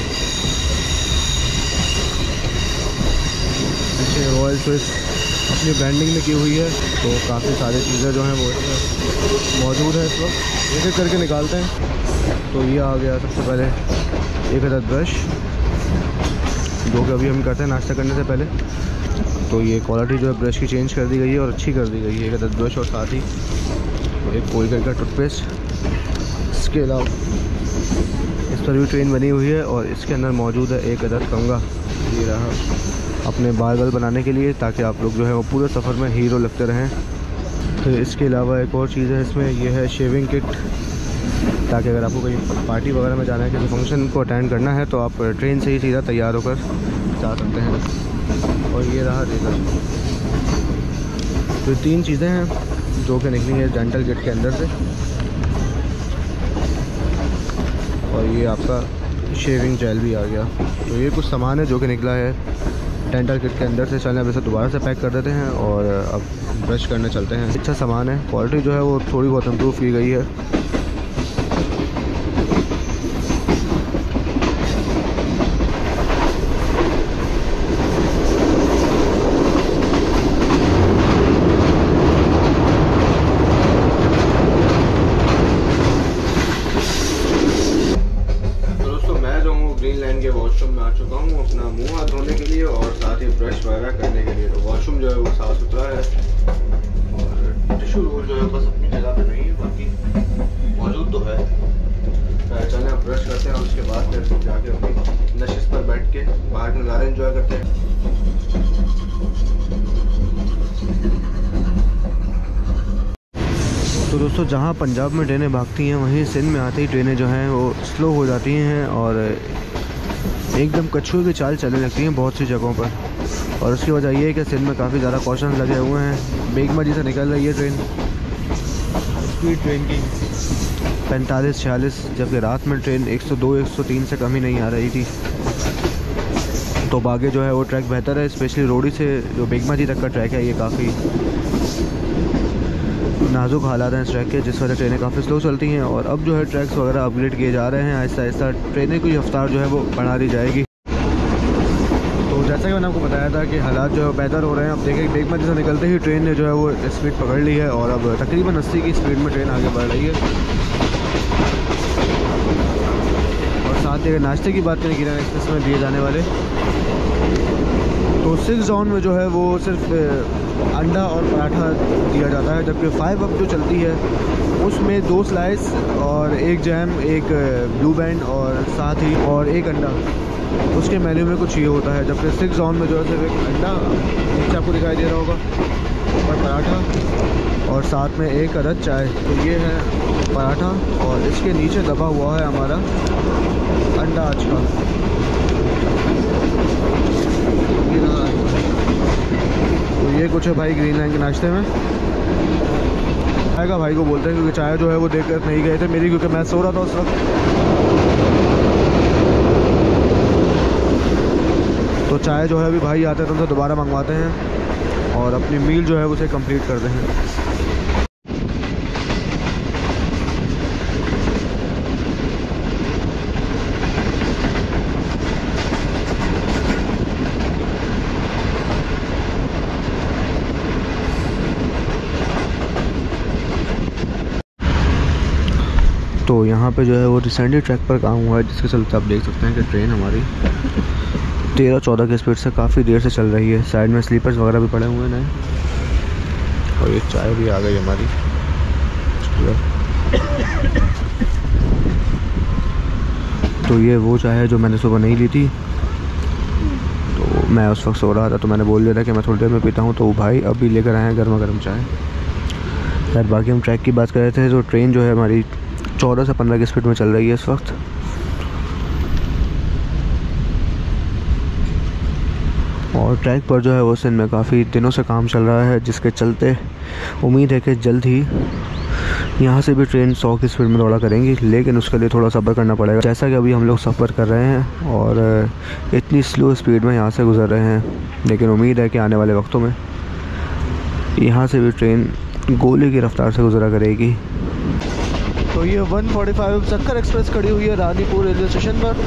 पीछे रॉयल स्विस अपनी ब्रांडिंग में की हुई है, तो काफ़ी सारी चीज़ें जो हैं वो मौजूद है इस वक्त। एक एक करके निकालते हैं। तो ये आ गया सबसे पहले एक अदद ब्रश जो कि अभी हम करते हैं नाश्ता करने से पहले। तो ये क्वालिटी जो है ब्रश की चेंज कर दी गई है और अच्छी कर दी गई है। एक अदद ब्रश और साथ ही एक कोलगेट का टूथपेस्ट। इसके अलावा इस पर भी ट्रेन बनी हुई है और इसके अंदर मौजूद है एक अदद कंघा, ये रहा अपने बाल बनाने के लिए, ताकि आप लोग जो है वो पूरे सफ़र में हीरो लगते रहें। फिर इसके अलावा एक और चीज़ है इसमें, यह है शेविंग किट, ताकि अगर आपको कहीं पार्टी वगैरह में जाना है, किसी फंक्शन को अटेंड करना है, तो आप ट्रेन से ही सीधा तैयार होकर जा सकते हैं। और ये रहा रेजर। तो 3 चीज़ें हैं जो कि निकली है डेंटल किट के अंदर से। और ये आपका शेविंग जेल भी आ गया। तो ये कुछ सामान है जो कि निकला है डेंटल किट के अंदर से। चलें अब इसे दोबारा से पैक कर देते हैं और अब ब्रश करने चलते हैं। अच्छा सामान है, क्वालिटी जो है वो थोड़ी बहुत इम्प्रूव की गई है। ग्रीन लाइन के वॉशरूम में आ चुका हूँ अपना मुंह हाथ धोने के लिए और साथ ही ब्रश वगैरह करने के लिए। तो वॉशरूम जो है वो साफ़ सुथरा है और टिश्यू रोल जो है बस अपनी जगह पे नहीं है, बाकी मौजूद तो है। चलें अब ब्रश करते हैं और उसके बाद फिर जाके अपनी नशिश पर बैठ के बाहर के नज़ारे इंजॉय करते हैं। तो दोस्तों जहाँ पंजाब में ट्रेनें भागती हैं, वहीं सिंध में आते ही ट्रेनें जो हैं वो स्लो हो जाती हैं और एकदम कछुए की चाल चलने लगती हैं बहुत सी जगहों पर। और उसकी वजह ये है कि सिंध में काफ़ी ज़्यादा कॉशन लगे हुए हैं। बेगमजी से निकल रही है ट्रेन, स्पीड ट्रेन की। 45-46, जबकि रात में ट्रेन 102-103 से कम ही नहीं आ रही थी। तो आगे जो है वो ट्रैक बेहतर है, स्पेशली रोडी से जो बेगमाजी तक का ट्रैक है ये काफ़ी नाजुक हालात हैं इस ट्रैक के, जिस वजह से ट्रेनें काफ़ी स्लो चलती हैं। और अब जो है ट्रैक्स वगैरह अपग्रेड किए जा रहे हैं, आहिस्ता आहिस्ता ट्रेनें की रफ्तार जो है वो बढ़ा दी जाएगी। तो जैसा कि मैंने आपको बताया था कि हालात जो है बेहतर हो रहे हैं। अब देखें बेगमाजी से निकलते ही ट्रेन ने जो है वो स्पीड पकड़ ली है और अब तकरीबन 80 की स्पीड में ट्रेन आगे बढ़ रही है। और साथ ही अगर नाश्ते की बात करें गिरिरान एक्सप्रेस में दिए जाने वाले, तो 6 जोन में जो है वो सिर्फ अंडा और पराठा दिया जाता है, जबकि 5 अप जो चलती है उसमें 2 स्लाइस और 1 जैम, 1 ब्लू बैंड और साथ ही और 1 अंडा, उसके मेन्यू में कुछ ये होता है। जबकि 6 जोन में जो है सिर्फ 1 अंडा नीचे आपको दिखाई दे रहा होगा और पराठा और साथ में 1 अदद चाय। तो ये है पराठा और इसके नीचे दबा हुआ है हमारा अंडा अच्छा। तो ये कुछ है भाई ग्रीन लाइन के नाश्ते में। चाय का भाई को बोलते हैं क्योंकि चाय जो है वो देकर नहीं गए थे मेरी, क्योंकि मैं सो रहा था उस वक्त। तो चाय जो है अभी भाई आते हैं तो उनसे दोबारा मंगवाते हैं और अपनी मील जो है उसे कंप्लीट करते हैं। तो यहाँ पे जो है वो रिसेंटली ट्रैक पर काम हुआ है, जिसके चलते आप देख सकते हैं कि ट्रेन हमारी 13-14 की स्पीड से काफ़ी देर से चल रही है। साइड में स्लीपर्स वगैरह भी पड़े हुए हैं नए और ये चाय भी आ गई हमारी। तो ये वो चाय है जो मैंने सुबह नहीं ली थी, तो मैं उस वक्त सो रहा था तो मैंने बोल दिया था कि मैं थोड़ी देर में पीता हूँ। तो भाई अभी लेकर आए हैं गर्मा गर्म चाय। यार बाकी हम ट्रैक की बात कर रहे थे, तो ट्रेन जो है हमारी 14 से 15 की स्पीड में चल रही है इस वक्त। और ट्रैक पर जो है वो सिंध में काफ़ी दिनों से काम चल रहा है, जिसके चलते उम्मीद है कि जल्द ही यहाँ से भी ट्रेन 100 की स्पीड में दौड़ा करेंगी, लेकिन उसके लिए थोड़ा सब्र करना पड़ेगा। जैसा कि अभी हम लोग सफ़र कर रहे हैं और इतनी स्लो स्पीड में यहाँ से गुजर रहे हैं, लेकिन उम्मीद है कि आने वाले वक्तों में यहाँ से भी ट्रेन गोली की रफ्तार से गुजरा करेगी। तो ये 145 सक्कर एक्सप्रेस खड़ी हुई है रानीपुर रेलवे स्टेशन पर।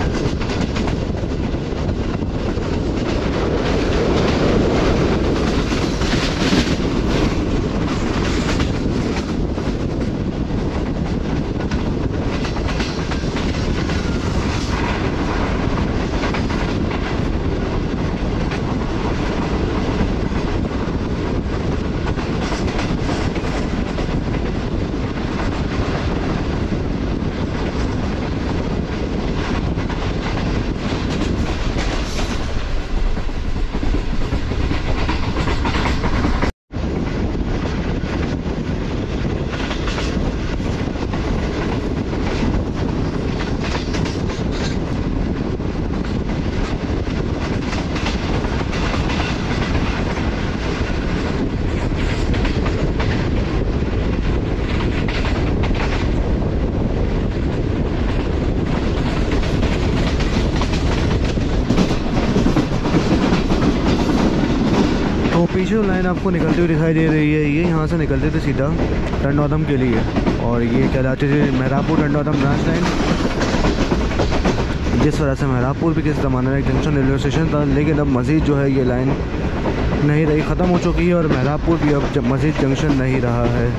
पीछे लाइन आपको निकलती हुई दिखाई दे रही है, ये यहाँ से निकलते थे सीधा टंडौदम के लिए और ये कहलाते थे मेहरापुर टंडौदम ब्रांच लाइन। जिस वजह से मेहरापुर भी किस ज़माने में एक जंक्शन रेलवे स्टेशन था, लेकिन अब मज़ीद जो है ये लाइन नहीं रही, ख़त्म हो चुकी है और मेहरापुर भी अब जब मज़ीद जंक्शन नहीं रहा है।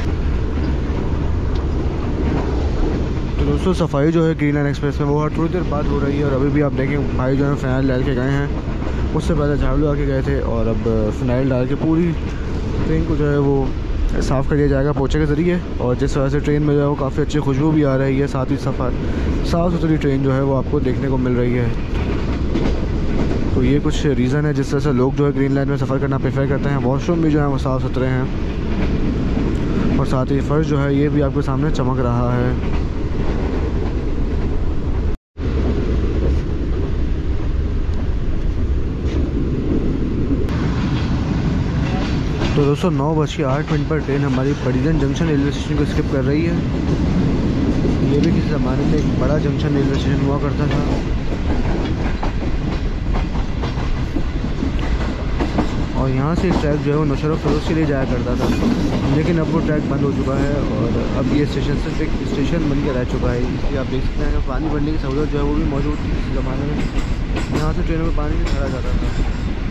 तो दोस्तों सफाई जो है ग्रीन लाइन एक्सप्रेस में वो हर थोड़ी देर बाद हो रही है और अभी भी आप देखें भाई जो है फ़िनाइल डाल के गए हैं, उससे पहले झाड़ू आके गए थे और अब फ़िनाइल डाल के पूरी ट्रेन को जो है वो साफ़ कर दिया जाएगा पोछे के ज़रिए। और जिस वजह से ट्रेन में जो है वो काफ़ी अच्छी खुशबू भी आ रही है, साथ ही साफ़ सुथरी ट्रेन जो है वो आपको देखने को मिल रही है। तो ये कुछ रीज़न है जिस वजह से लोग जो है ग्रीन लाइन में सफ़र करना प्रेफर करते हैं। वॉशरूम भी जो है वो साफ़ सुथरे हैं और साथ ही फ़र्श जो है ये भी आपके सामने चमक रहा है। तो दोस्तों 9:08 पर ट्रेन हमारी परिजन जंक्शन रेलवे स्टेशन को स्किप कर रही है ये भी किसी ज़माने में एक बड़ा जंक्शन रेलवे स्टेशन हुआ करता था। और यहाँ से ट्रैक जो है वो नौशहरा फ़िरोज़ के लिए जाया करता था, लेकिन अब वो ट्रैक बंद हो चुका है और अब ये स्टेशन सिर्फ एक स्टेशन बन के रह चुका है। इसलिए आप देख सकते हैं पानी भरने की सहूलत जो है वो भी मौजूद थी इस ज़माने में। यहाँ से ट्रेनों में पानी भी भरा जाता था।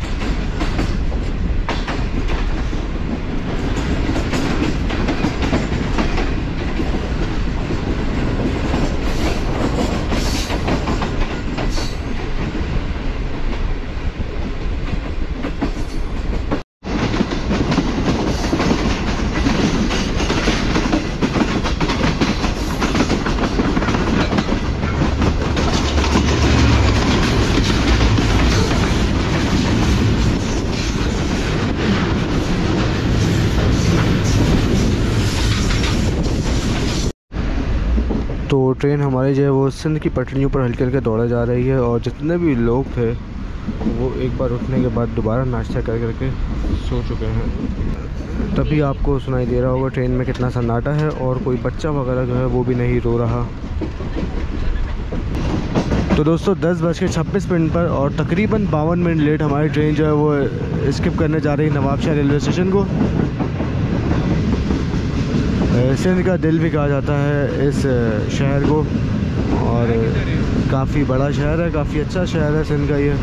तो ट्रेन हमारी जो है वो सिंध की पटरियों पर हल्के हल्के दौड़ा जा रही है और जितने भी लोग थे वो एक बार उठने के बाद दोबारा नाश्ता कर करके सो चुके हैं। तभी आपको सुनाई दे रहा होगा ट्रेन में कितना सन्नाटा है और कोई बच्चा वगैरह जो है वो भी नहीं रो रहा। तो दोस्तों 10:26 पर और तकरीबन 52 मिनट लेट हमारी ट्रेन जो है वो स्किप करने जा रही है नवाबशाह रेलवे स्टेशन को। सिंध का दिल भी कहा जाता है इस शहर को और काफ़ी बड़ा शहर है, काफ़ी अच्छा शहर है सिंध का ये।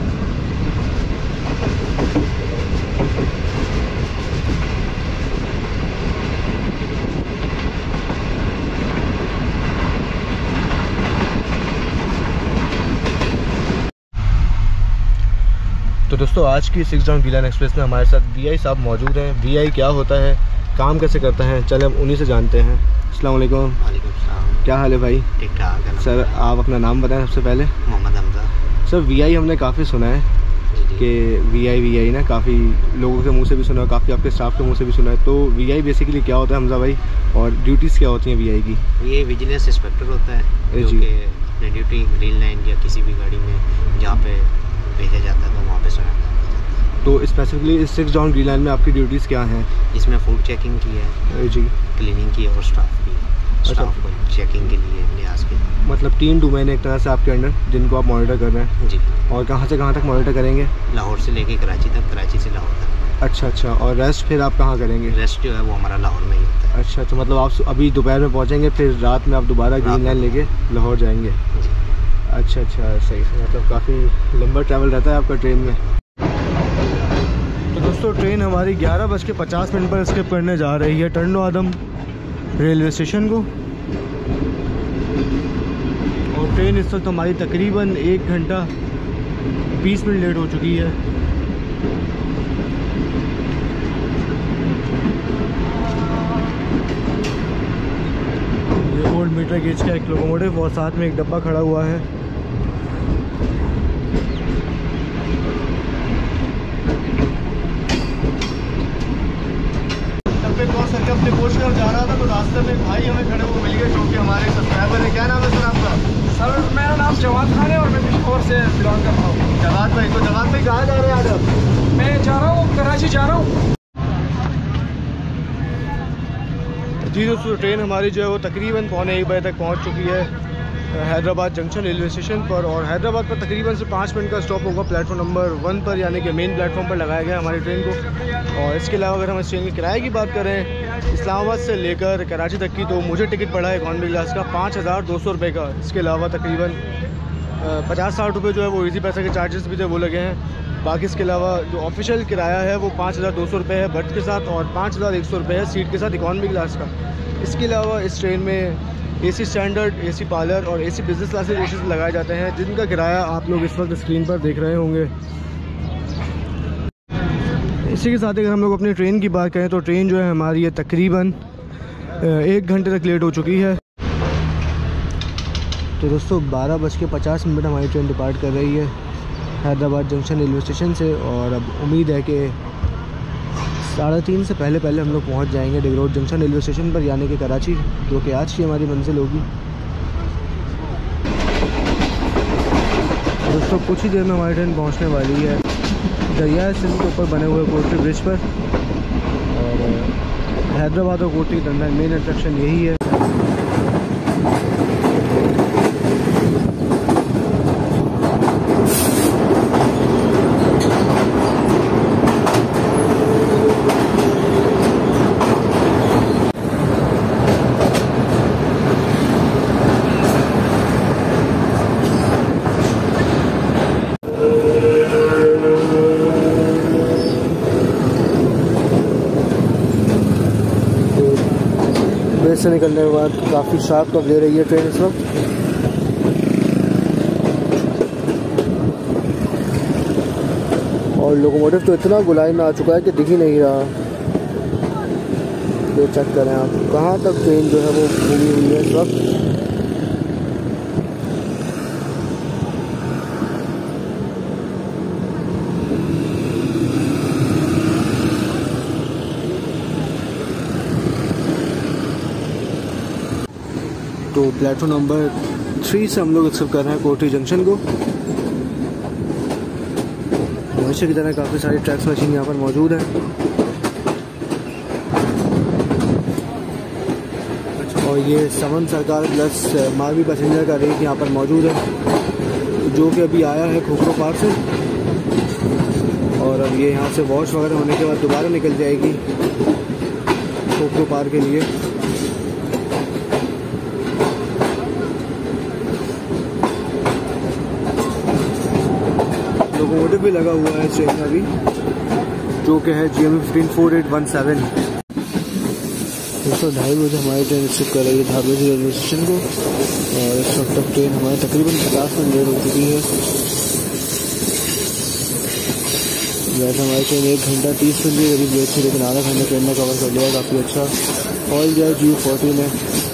तो दोस्तों आज की 6 डाउन गीलान एक्सप्रेस में हमारे साथ वीआई साहब मौजूद हैं। वीआई क्या होता है, काम कैसे करता है, चले हम उन्हीं से जानते हैं। अस्सलाम वालेकुम। वालेकुम सलाम। क्या हाल है भाई? ठीक ठाक है सर आप अपना नाम बताएं सबसे पहले। मोहम्मद हमजा। सर वीआई हमने काफ़ी सुना है कि वीआई ना काफ़ी लोगों के मुंह से भी सुना है, काफ़ी आपके स्टाफ के मुंह से भी सुना है। तो वीआई बेसिकली क्या होता है हमजा भाई, और ड्यूटीज़ क्या होती हैं वीआई की? ये विजिलेंस इंस्पेक्टर होता है जो कि अपनी ड्यूटी ग्रीन लाइन या किसी भी गाड़ी में जहाँ पे भेजा जाता है तो वहाँ पे सुना। तो स्पेसिफिकली इस 6 डाउन ग्रीन लाइन में आपकी ड्यूटीज़ क्या हैं? इसमें फूड चेकिंग की है जी, क्लीनिंग की और स्टाफ की। स्टाफ को चेकिंग के लिए लिहाज के मतलब 3 डोमेन एक तरह से आपके अंडर जिनको आप मॉनिटर कर रहे हैं। जी। और कहाँ से कहाँ तक मॉनिटर करेंगे? लाहौर से लेके कराची तक, कराची से लाहौर तक। अच्छा। और रेस्ट फिर आप कहाँ करेंगे? रेस्ट जो है वो हमारा लाहौर में ही होता है। अच्छा, तो मतलब आप अभी दोपहर में पहुँचेंगे, फिर रात में आप दोबारा ग्रीन लाइन लेके लाहौर जाएंगे। अच्छा, सही से, मतलब काफ़ी लंबा ट्रैवल रहता है आपका ट्रेन में। तो दोस्तों ट्रेन हमारी 11:50 पर स्किप करने जा रही है टर्नो आदम रेलवे स्टेशन को। और ट्रेन इस वक्त हमारी तकरीबन 1 घंटा 20 मिनट लेट हो चुकी है। ये ओल्ड मीटर गेज का एक लोकोमोटिव और साथ में एक डब्बा खड़ा हुआ है। करके अपने पोस्ट कर जा रहा था तो रास्ते में भाई हमें खड़े वो मिल गए जो कि हमारे सब्सक्राइबर है। क्या नाम है सर आपका? सर मेरा नाम जवाद खान है और मैं पिशोर से बिलोंग करता हूँ। जवाद भाई, तो जवाद भाई कहाँ जा रहे हैं आज आप? मैं जा रहा हूँ कराची जा रहा हूँ। जी दोस्तों ट्रेन हमारी जो है वो तकरीबन 1:45 बजे तक पहुँच चुकी है हैदराबाद जंक्शन रेलवे स्टेशन पर। और हैदराबाद पर तकरीबन से 5 मिनट का स्टॉप होगा प्लेटफॉर्म नंबर 1 पर, यानी कि मेन प्लेटफॉर्म पर लगाया गया हमारी ट्रेन को। और इसके अलावा अगर हम इस ट्रेन के किराए की बात करें इस्लामाबाद से लेकर कराची तक की, तो मुझे टिकट पड़ा है इकॉनमी क्लास का 5200 रुपये का। इसके अलावा तकरीबन 50-60 रुपये जो है वो इजी पैसा के चार्जेस भी थे वो लगे हैं। बाकी इसके अलावा जो ऑफिशियल किराया है वो 5200 रुपये है बर्थ के साथ और 5100 रुपये है सीट के साथ इकॉनमी क्लास का। इसके अलावा इस ट्रेन में एसी स्टैंडर्ड, एसी पार्लर और एसी बिजनेस क्लास के कोचेस लगाए जाते हैं जिनका किराया आप लोग इस वक्त स्क्रीन पर देख रहे होंगे। इसी के साथ अगर हम लोग अपनी ट्रेन की बात करें तो ट्रेन जो है हमारी ये तकरीबन 1 घंटे तक लेट हो चुकी है। तो दोस्तों 12:50 हमारी ट्रेन डिपार्ट कर रही है हैदराबाद जंक्शन रेलवे स्टेशन से और अब उम्मीद है कि 3:30 से पहले हम लोग पहुंच जाएंगे डिग रोड जंक्शन रेलवे स्टेशन पर, यानी कि कराची, जो कि आज की हमारी मंजिल होगी। दोस्तों कुछ ही देर में हमारी ट्रेन पहुंचने वाली है दरिया सिंध के ऊपर बने हुए कोटरी ब्रिज पर। और हैदराबाद और कोटरी के दरमियान मेन अट्रैक्शन यही है। से निकलने के बाद काफ़ी शार्प कब ले रही है ट्रेन इस वक्त। और लोकोमोटिव तो इतना गुलाई में आ चुका है कि दिख ही नहीं रहा। तो चेक करें आप कहाँ तक ट्रेन जो है वो घूमी हुई है इस वक्त। तो प्लेटफॉर्म नंबर 3 से हम लोग एक्सेप्ट कर रहे हैं कोठी जंक्शन को। हमेशा की तरह काफ़ी सारी ट्रैक्स मशीन यहाँ पर मौजूद है। और ये समन सरकार प्लस मारवी पैसेंजर का रेट यहाँ पर मौजूद है, जो कि अभी आया है खोखरो पार से। और अब ये यहाँ से वॉश वगैरह होने के बाद दोबारा निकल जाएगी खोखरो पार के लिए। लोकोमोटिव भी लगा हुआ है ट्रेन में अभी, जो कि है GME 154817। 2:30 बजे हमारी ट्रेन रिसीव कर रही है धाबे रेलवे स्टेशन को। और इस वक्त तक ट्रेन हमारी तकरीबन 50 मिनट लेट हो चुकी है। वैसे हमारी ट्रेन 1 घंटा 30 मिनट भी करीब लेट थी, लेकिन आधा घंटा ट्रेन ने कवर कर लिया, काफ़ी अच्छा। ऑल जाए GU14 है।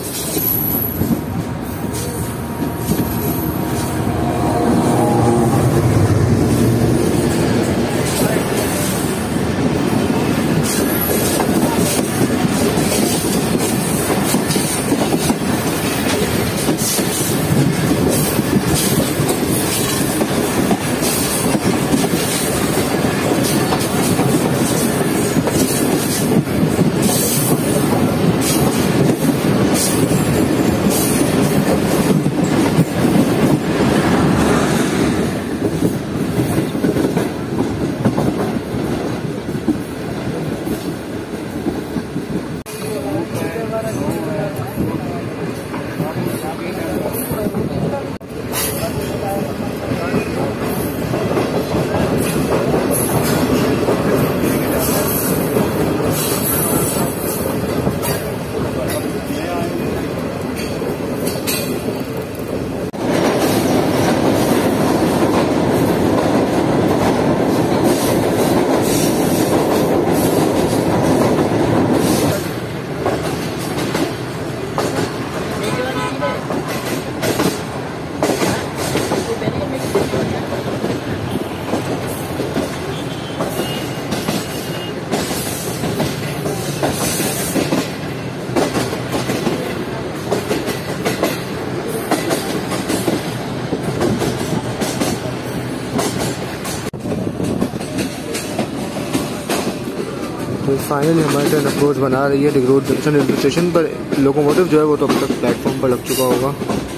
तो फाइनली हमारी ट्रेन अप्रोच बना रही है डिगरोड जंक्शन रेलवे स्टेशन पर। लोकोमोटिव जो है वो तो अब तक प्लेटफॉर्म पर लग चुका होगा।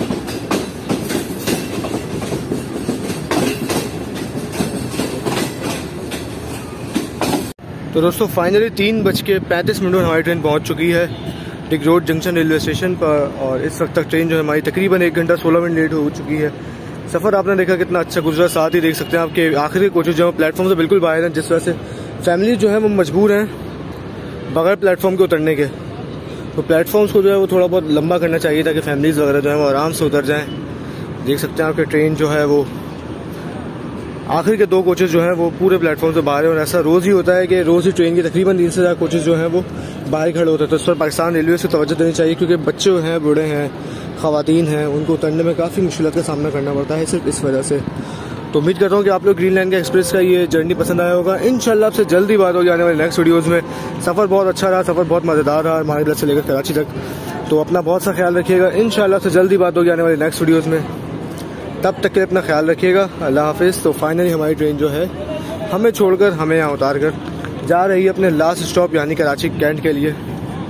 तो दोस्तों फाइनली 3:35 पर हमारी ट्रेन पहुंच चुकी है डिगरोड जंक्शन रेलवे स्टेशन पर। और इस वक्त तक ट्रेन जो है हमारी तकरीबन 1 घंटा 16 मिनट लेट हो चुकी है। सफ़र आपने देखा कितना अच्छा गुजरा, साथ ही देख सकते हैं आपके आखिरी कोचेज जो है प्लेटफॉर्म से बिल्कुल बाहर हैं, जिस वजह से फैमिली जो है वो मजबूर हैं बगैर प्लेटफॉर्म के उतरने के। तो प्लेटफॉर्म्स को जो है वो थोड़ा बहुत लंबा करना चाहिए ताकि फैमिलीज़ वगैरह जो है वो आराम से उतर जाएँ। देख सकते हैं आपके ट्रेन जो है वो आखिर के 2 कोचेज जो हैं वो पूरे प्लेटफॉर्म से बाहर है। और ऐसा रोज़ ही होता है कि रोज़ ही ट्रेन के तकरीबन 3 से 4 कोचेज जो हैं वो बाहर खड़े होते हैं। तो इस पर पाकिस्तान रेलवे से तवज्जो देनी चाहिए, क्योंकि बच्चे हैं, बूढ़े हैं, ख़वातीन हैं, उनको उतरने में काफ़ी मुश्किल का सामना करना पड़ता है सिर्फ इस वजह से। तो उम्मीद करता हूँ कि आप लोग ग्रीन लाइन का एक्सप्रेस का ये जर्नी पसंद आया होगा। इंशाल्लाह आपसे जल्दी बात होगी आने वाले नेक्स्ट वीडियोज़ में। सफ़र बहुत अच्छा रहा, सफ़र बहुत मज़ेदार रहा मारीबला से लेकर कराची तक। तो अपना बहुत सा ख्याल रखिएगा। इंशाल्लाह आपसे जल्दी बात होगी आने वाले नेक्स्ट वीडियोज़ में। तब तक के लिए अपना ख्याल रखिएगा। अल्लाह हाफिज़। तो फाइनली हमारी ट्रेन जो है हमें छोड़कर, हमें यहाँ उतार कर जा रही है अपने लास्ट स्टॉप यानी कराची कैंट के लिए।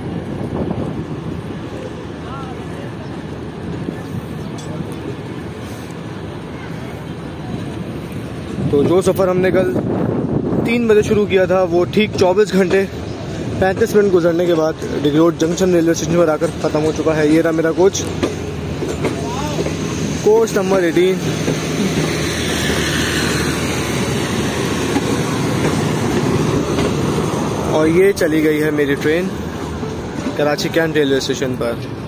तो जो सफ़र हमने कल 3 बजे शुरू किया था वो ठीक 24 घंटे 35 मिनट गुजरने के बाद डिगरोड जंक्शन रेलवे स्टेशन पर आकर ख़त्म हो चुका है। ये रहा मेरा कोच नंबर 18। और ये चली गई है मेरी train Karachi cantt railway station पर।